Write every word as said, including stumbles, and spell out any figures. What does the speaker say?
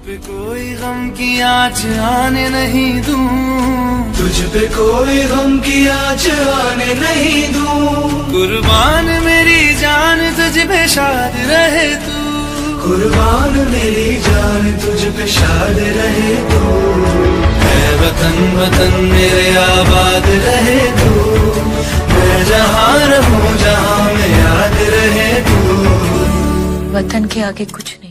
पे कोई गम की आँच आने नहीं दूं, तुझ पे कोई गम की आँच आने नहीं दूं। कुर्बान मेरी जान तुझ पे शाद रहे तू, कुर्बान मेरी जान तुझ पे शाद रहे तू। है वतन वतन मेरे आबाद रहे तू, मैं जहाँ रहूं जहाँ में याद रहे तू। वतन के आगे कुछ